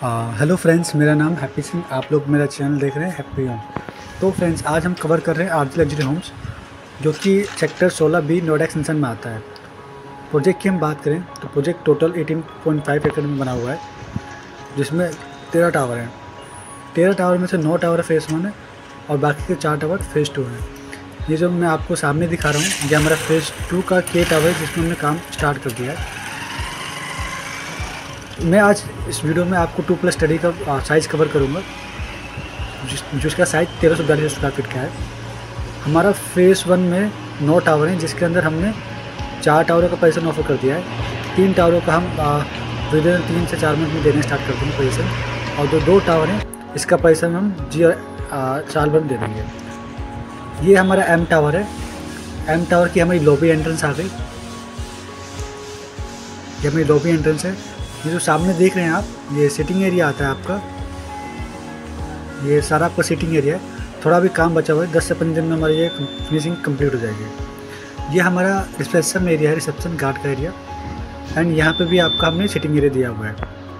Hello friends, मेरा नाम happy Singh. आप लोग मेरा चैनल देख रहे हैं हैप्पी होम। तो फ्रेंड्स, आज हम कवर कर रहे हैं आरती लग्जरी होम्स, जो कि सेक्टर 16B नोएडा एक्सटेंशन में आता है। प्रोजेक्ट की हम बात करें तो प्रोजेक्ट टोटल 18.5 एकड़ में बना हुआ है, जिसमें 13 टावर हैं। 13 टावर में से 9 टावर फेज़ 1 है और बाकी के 4 टावर फेज़ 2 हैं। ये जो मैं आपको सामने दिखा रहा हूँ, ये हमारा फेज़ 2 का के टावर है, जिसमें हमने काम स्टार्ट कर दिया है। मैं आज इस वीडियो में आपको 2+ स्टडी का साइज़ कवर करूँगा, जिसका साइज़ 1342 स्क्वायर फीट का है। हमारा फेज़ 1 में 9 टावर हैं, जिसके अंदर हमने 4 टावरों का पोजीशन ऑफर कर दिया है। 3 टावरों का हम विद इन 3 से 4 मिनट में देने स्टार्ट कर देंगे पोजीशन, और जो 2 टावर हैं इसका पोजीशन हम साल भर में दे देंगे। ये हमारा M टावर है। M टावर की हमारी लॉबी एंट्रेंस आ गई। ये हमारी लॉबी एंट्रेंस है। ये जो सामने देख रहे हैं आप, ये सिटिंग एरिया आता है आपका। ये सारा आपका सिटिंग एरिया है। थोड़ा भी काम बचा हुआ है, 10 से 15 दिन में हमारी ये फिनिशिंग कंप्लीट हो जाएगी। ये हमारा रिसेप्शन एरिया है, रिसेप्शन गार्ड का एरिया। एंड यहाँ पे भी आपका हमने सिटिंग एरिया दिया हुआ है।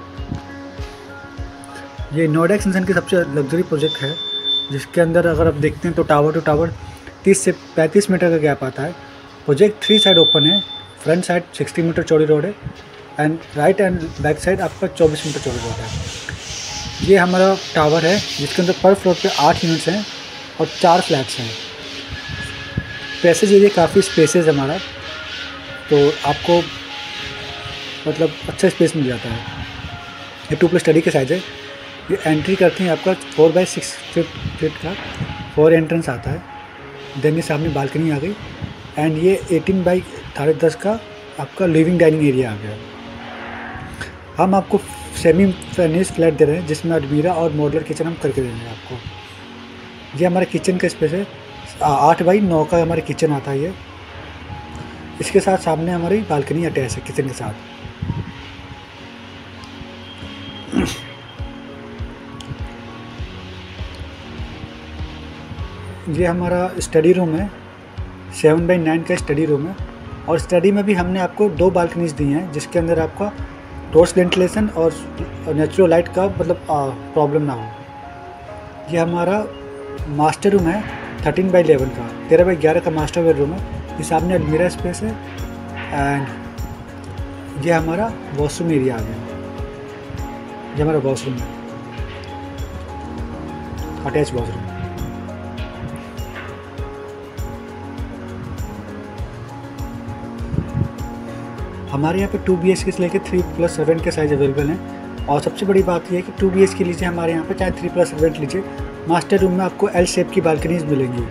ये नोएडा एक्सटेंशन की सबसे लग्जरी प्रोजेक्ट है, जिसके अंदर अगर आप देखते हैं तो टावर टू टावर 30 से 35 मीटर का गैप आता है। प्रोजेक्ट 3 साइड ओपन है। फ्रंट साइड 60 मीटर चौड़ी रोड है and right and back side आपका 24 मीटर चौड़ी रोड है। ये हमारा टावर है, जिसके अंदर पर फ्लोर पे 8 यूनिट्स हैं और 4 फ्लैट्स हैं। पैसेज एरिया काफ़ी स्पेसेस है हमारा, तो आपको मतलब अच्छा स्पेस मिल जाता है। ये 2+ स्टडी के साइज है। ये एंट्री करते हैं आपका 4/6 फीट का 4 एंट्रेंस आता है। देन ये सामने बालकनी आ गई एंड ये 18/10.5 का आपका लिविंग डाइनिंग एरिया आ गया। हम आपको सेमी फर्निश फ्लैट दे रहे हैं, जिसमें अलमीरा और मॉडलर किचन हम करके देंगे आपको। ये हमारा किचन का स्पेस है। 8/9 का हमारा किचन आता है। ये इसके साथ सामने हमारी बालकनी अटैच है किचन के साथ। ये हमारा स्टडी रूम है। 7/9 का स्टडी रूम है, और स्टडी में भी हमने आपको 2 बालकनीज दी हैं, जिसके अंदर आपका क्रॉस वेंटिलेशन और नेचुरल लाइट का मतलब प्रॉब्लम ना हो। ये हमारा मास्टर रूम है 13/11 का, 13/11 का मास्टर बेडरूम है। ये सामने अलमीरा स्पेस है एंड ये हमारा वॉशरूम एरिया आ गया। ये हमारा वॉशरूम है, अटैच वॉशरूम। हमारे यहाँ पे 2 BHK से लेकर 3+7 के साइज़ अवेलेबल हैं। और सबसे बड़ी बात यह है कि 2 BHK लीजिए हमारे यहाँ पे, चाहे 3+7 लीजिए, मास्टर रूम में आपको L शेप की बालकनीज मिलेंगी।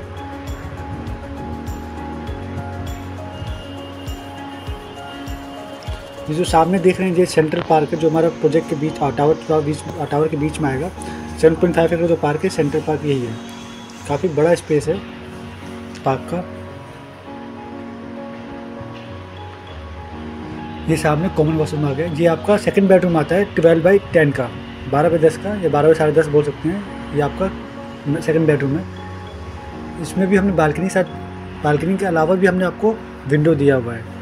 ये जो सामने देख रहे हैं ये सेंट्रल पार्क है, जो हमारा प्रोजेक्ट के बीच टावर के बीच में आएगा। 7.5 एकड़ जो पार्क है, सेंट्रल पार्क यही है। काफ़ी बड़ा स्पेस है पार्क का। ये सामने कॉमन वॉशरूम आ गया। ये आपका सेकंड बेडरूम आता है 12/10 का, 12/10 का, या 12/10.5 बोल सकते हैं। ये आपका सेकंड बेडरूम है। इसमें भी हमने बालकनी के अलावा भी हमने आपको विंडो दिया हुआ है।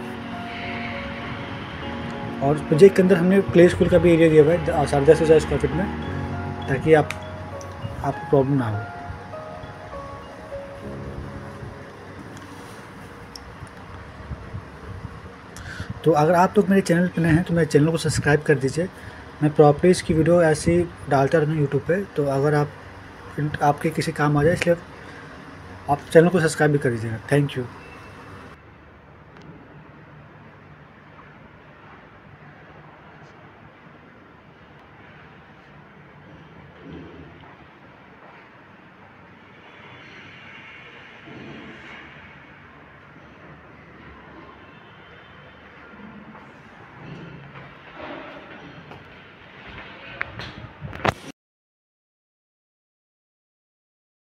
और प्रोजेक्ट के अंदर हमने प्ले स्कूल का भी एरिया दिया हुआ है 10.5 स्क्वायर फीट में, ताकि आपको प्रॉब्लम ना हो। तो अगर आप लोग मेरे चैनल पर नए हैं तो मेरे चैनल को सब्सक्राइब कर दीजिए। मैं प्रॉपर्टी इसकी वीडियो ऐसे ही डालता रहता हूँ यूट्यूब पे, तो अगर आपके किसी काम आ जाए, इसलिए आप चैनल को सब्सक्राइब भी कर दीजिएगा। Thank you.